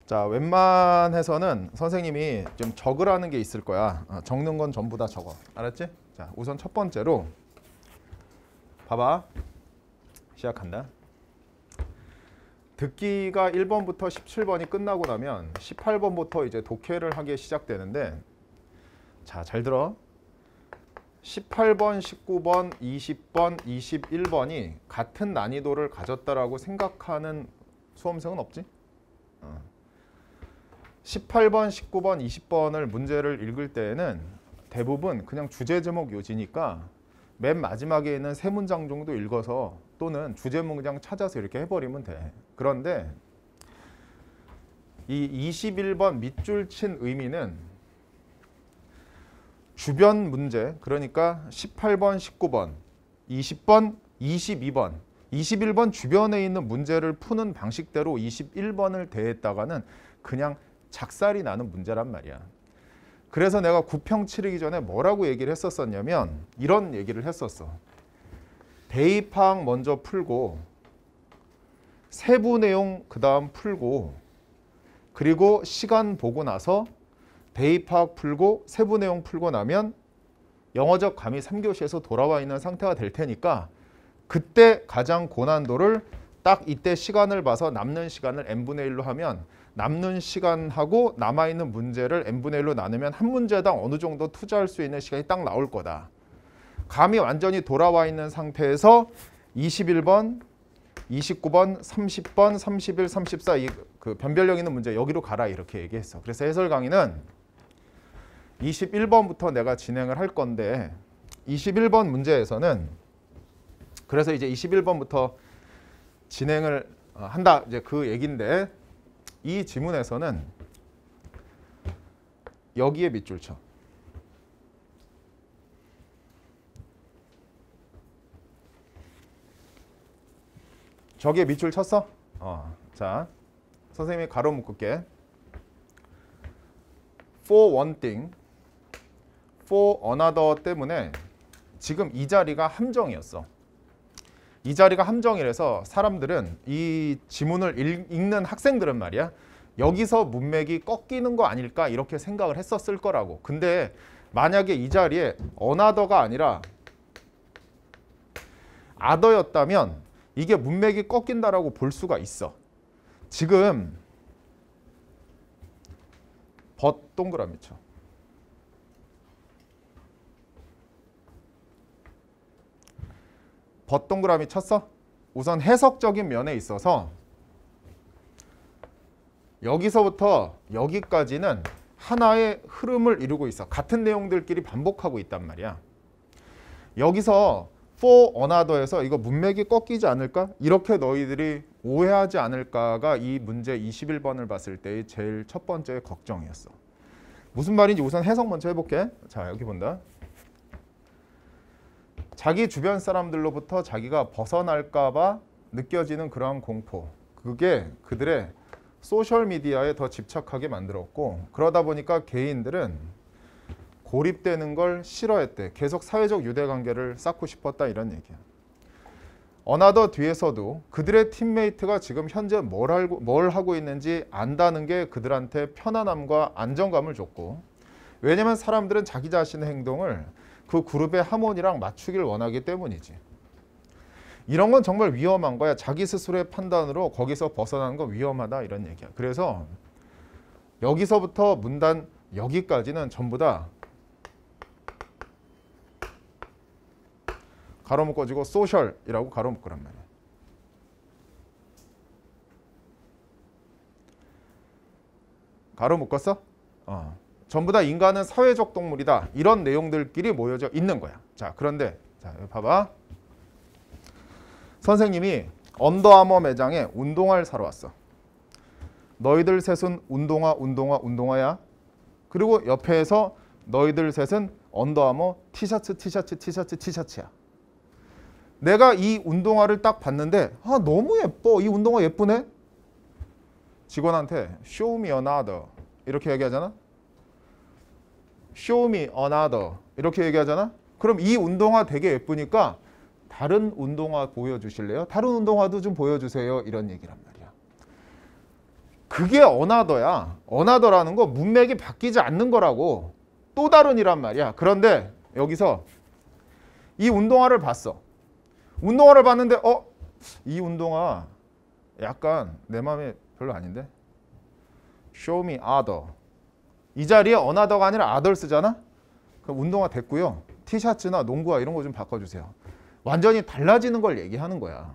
자, 웬만해서는 선생님이 좀 적으라는 게 있을 거야. 적는 건 전부 다 적어. 알았지? 자, 우선 첫 번째로 봐봐. 시작한다. 듣기가 1번부터 17번이 끝나고 나면 18번부터 이제 독해를 하기 시작되는데, 자, 잘 들어. 18번, 19번, 20번, 21번이 같은 난이도를 가졌다라고 생각하는 수험생은 없지? 18번, 19번, 20번을 문제를 읽을 때에는 대부분 그냥 주제 제목 요지니까 맨 마지막에 있는 세 문장 정도 읽어서 또는 주제 문장 찾아서 이렇게 해버리면 돼. 그런데 이 21번 밑줄 친 의미는 주변 문제, 그러니까 18번, 19번, 20번, 22번, 21번 주변에 있는 문제를 푸는 방식대로 21번을 대했다가는 그냥 작살이 나는 문제란 말이야. 그래서 내가 구평 치르기 전에 뭐라고 얘기를 했었었냐면 이런 얘기를 했었어. 대입항 먼저 풀고 세부 내용 그 다음 풀고 그리고 시간 보고 나서 대입학 풀고 세부 내용 풀고 나면 영어적 감이 3교시에서 돌아와 있는 상태가 될 테니까 그때 가장 고난도를 딱 이때 시간을 봐서 남는 시간을 n분의 1로 하면 남는 시간하고 남아있는 문제를 n분의 1로 나누면 한 문제당 어느 정도 투자할 수 있는 시간이 딱 나올 거다. 감이 완전히 돌아와 있는 상태에서 21번, 29번, 30번, 31, 34 그 변별력 있는 문제 여기로 가라 이렇게 얘기했어. 그래서 해설 강의는 21번부터 내가 진행을 할 건데 21번 문제에서는 그래서 이제 21번부터 진행을 한다 이제 그 얘기인데 이 지문에서는 여기에 밑줄 쳐. 저기에 밑줄 쳤어? 자, 선생님이 가로 묶을게. For one thing, for another 때문에 지금 이 자리가 함정이었어. 이 자리가 함정이라서 사람들은 이 지문을 읽는 학생들은 말이야. 여기서 문맥이 꺾이는 거 아닐까 이렇게 생각을 했었을 거라고. 근데 만약에 이 자리에 another가 아니라 other였다면 이게 문맥이 꺾인다라고 볼 수가 있어. 지금 벗 동그라미 쳐. 벗 동그라미 쳤어? 우선 해석적인 면에 있어서 여기서부터 여기까지는 하나의 흐름을 이루고 있어. 같은 내용들끼리 반복하고 있단 말이야. 여기서 for another에서 이거 문맥이 꺾이지 않을까? 이렇게 너희들이 오해하지 않을까가 이 문제 21번을 봤을 때의 제일 첫 번째 걱정이었어. 무슨 말인지 우선 해석 먼저 해볼게. 자, 여기 본다. 자기 주변 사람들로부터 자기가 벗어날까 봐 느껴지는 그러한 공포. 그게 그들의 소셜미디어에 더 집착하게 만들었고 그러다 보니까 개인들은 고립되는 걸 싫어했대. 계속 사회적 유대관계를 쌓고 싶었다 이런 얘기야. 어나더 뒤에서도 그들의 팀메이트가 지금 현재 뭘 하고 있는지 안다는 게 그들한테 편안함과 안정감을 줬고 왜냐면 사람들은 자기 자신의 행동을 그 그룹의 하모니랑 맞추길 원하기 때문이지. 이런 건 정말 위험한 거야. 자기 스스로의 판단으로 거기서 벗어나는 건 위험하다 이런 얘기야. 그래서 여기서부터 문단 여기까지는 전부 다 가로 묶어지고 소셜이라고 가로 묶으란 말이야. 가로 묶었어? 전부 다 인간은 사회적 동물이다. 이런 내용들끼리 모여져 있는 거야. 자, 그런데 자, 여기 봐봐. 선생님이 언더아머 매장에 운동화를 사러 왔어. 너희들 셋은 운동화야. 그리고 옆에서 너희들 셋은 언더아머 티셔츠야. 내가 이 운동화를 딱 봤는데 너무 예뻐. 이 운동화 예쁘네. 직원한테 show me another 이렇게 얘기하잖아. show me another 이렇게 얘기하잖아. 그럼 이 운동화 되게 예쁘니까 다른 운동화 보여주실래요? 다른 운동화도 좀 보여주세요. 이런 얘기란 말이야. 그게 어나더야. 어나더라는 거 문맥이 바뀌지 않는 거라고. 또 다른이란 말이야. 그런데 여기서 이 운동화를 봤어. 운동화를 봤는데 이 운동화 약간 내 마음에 별로 아닌데? Show me other. 이 자리에 another가 아니라 other 쓰잖아? 그럼 운동화 됐고요. 티셔츠나 농구화 이런 거 좀 바꿔주세요. 완전히 달라지는 걸 얘기하는 거야.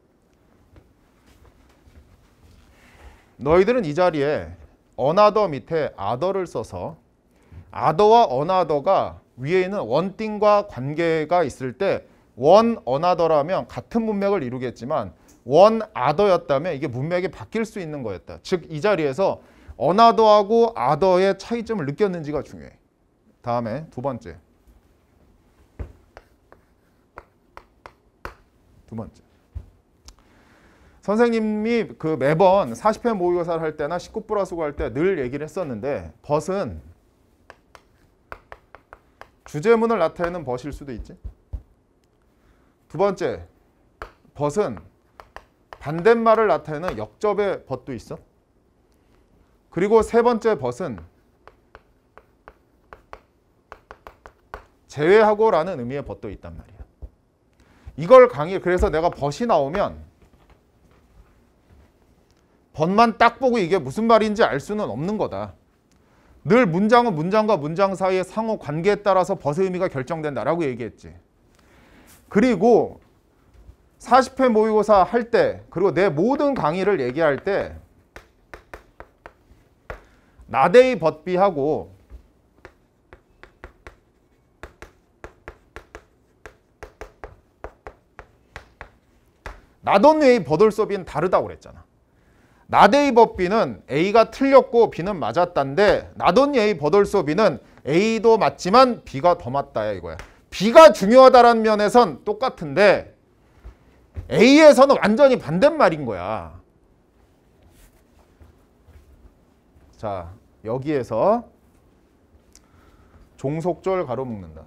너희들은 이 자리에 another 밑에 other를 써서 other와 another가 위에 있는 one thing과 관계가 있을 때 one another라면 같은 문맥을 이루겠지만 one other였다면 이게 문맥이 바뀔 수 있는 거였다. 즉 이 자리에서 another하고 other의 차이점을 느꼈는지가 중요해. 다음에 두 번째. 선생님이 그 매번 40회 모의고사를 할 때나 19+9 할 때 늘 얘기를 했었는데 벗은 주제문을 나타내는 벗일 수도 있지. 두 번째, 벗은 반대말을 나타내는 역접의 벗도 있어. 그리고 세 번째 벗은 제외하고라는 의미의 벗도 있단 말이야. 이걸 그래서 내가 벗이 나오면 벗만 딱 보고 이게 무슨 말인지 알 수는 없는 거다. 늘 문장은 문장과 문장 사이의 상호 관계에 따라서 벗의 의미가 결정된다라고 얘기했지. 그리고 40회 모의고사 할 때 그리고 내 모든 강의를 얘기할 때 나대의 벗비하고 나돈웨의 버돌서비는 다르다고 그랬잖아. 나대의 벗비는 A가 틀렸고 B는 맞았다인데 나돈웨의 버돌서비는 A도 맞지만 B가 더 맞다야 이거야. B가 중요하다라는 면에선 똑같은데 A에서는 완전히 반대말인 거야. 자, 여기에서 종속절 가로 묶는다.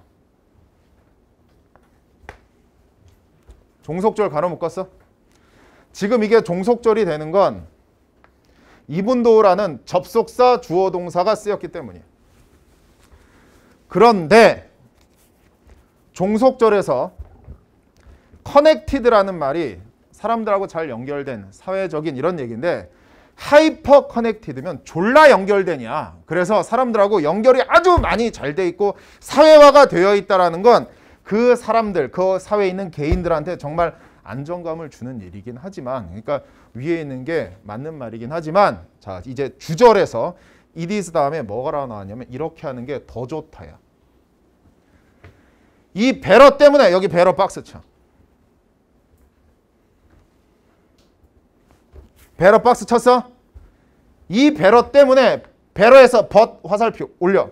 종속절 가로 묶었어? 지금 이게 종속절이 되는 건 이분도라는 접속사 주어 동사가 쓰였기 때문이에요. 그런데 종속절에서 connected라는 말이 사람들하고 잘 연결된 사회적인 이런 얘기인데 하이퍼 커넥티드면 졸라 연결되냐. 그래서 사람들하고 연결이 아주 많이 잘 돼 있고 사회화가 되어 있다는 건 그 사람들, 그 사회에 있는 개인들한테 정말 안정감을 주는 일이긴 하지만 그러니까 위에 있는 게 맞는 말이긴 하지만 자 이제 주절에서 it is 다음에 뭐가 나왔냐면 이렇게 하는 게 더 좋다야. 이 배러 때문에 여기 배러 박스 쳐. 배러 박스 쳤어? 이 배러 때문에 배러에서 벗 화살표 올려.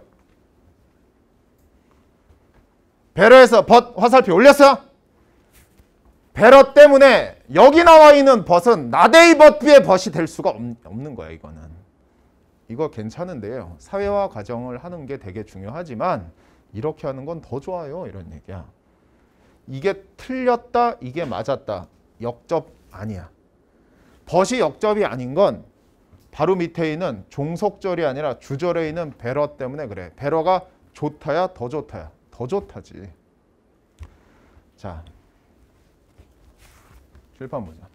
배러에서 벗 화살표 올렸어? 배러 때문에 여기 나와 있는 벗은 나대의 벗비의 벗이 될 수가 없는 거야. 이거는. 이거 괜찮은데요. 사회화 과정을 하는 게 되게 중요하지만 이렇게 하는 건 더 좋아요. 이런 얘기야. 이게 틀렸다. 이게 맞았다. 역접 아니야. 벗이 역접이 아닌 건 바로 밑에 있는 종속절이 아니라 주절에 있는 배러 때문에 그래. 배러가 좋다야 더 좋다야. 더 좋다지. 자, 칠판 보자.